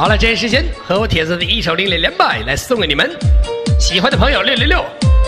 好了，这时间和我铁子的一首另类连麦来送给你们，喜欢的朋友666。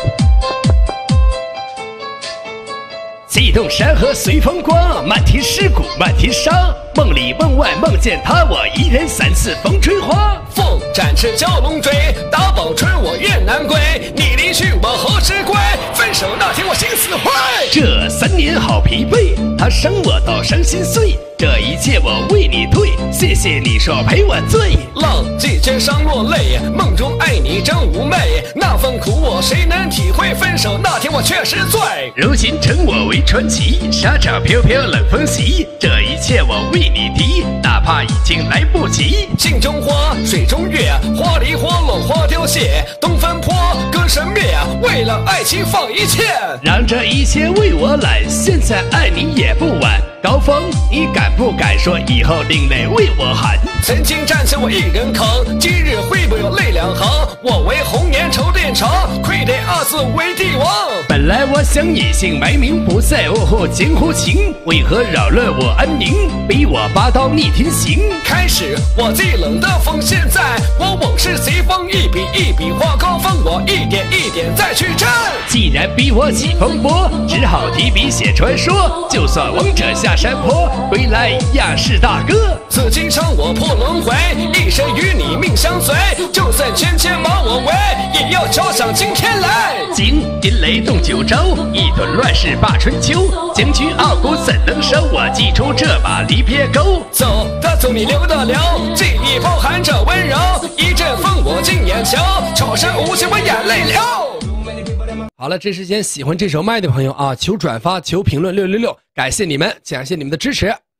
激动山河随风刮，漫天尸骨漫天沙。梦里梦外梦见他，我一人3次风吹花。 凤展翅蛟龙追，大宝春我雁南归。你离去我何时归？分手那天我心死灰。 这3年好疲惫，他伤我到伤心碎。这一切我为你对，谢谢你说陪我醉。 浪迹街上落泪，梦中爱你真妩媚。那份苦我谁能体会？分手那天我确实醉。 如今称我为传奇，沙场飘飘冷风袭。这一切我为你敌，哪怕已经来不及。 镜中花，水中月，花离花落花凋谢。东风破，歌声灭，为了爱情放一切。 让这一切为我揽，现在爱你也不晚。高峰，你敢不敢说以后另类为我喊？ 曾经战胜我一人扛，今日会不会有泪两行？我为红颜愁恋长，愧对2字为帝王。 本来我想隐姓埋名，不再误后江湖情，为何扰乱我安宁，逼我拔刀逆天行？ 开始我最冷的风，现在我往事随风，一笔一笔画高峰，我一点一点再去战。 既然逼我起风波，只好提笔写传说。就算王者下山坡，归来亚视大哥。 紫金伤我破轮回，一生与你命相随。就算千千把我围，也要敲响今天来。 惊天雷动9州，一顿乱世霸春秋。将军傲骨怎能收？我记出这把离别钩。 走的走，你留的留，记忆包含着温柔。一阵风我进眼球，悄声无息我眼泪流。 好了，这时间喜欢这首麦的朋友啊，求转发求评论666，感谢你们，感谢你们的支持。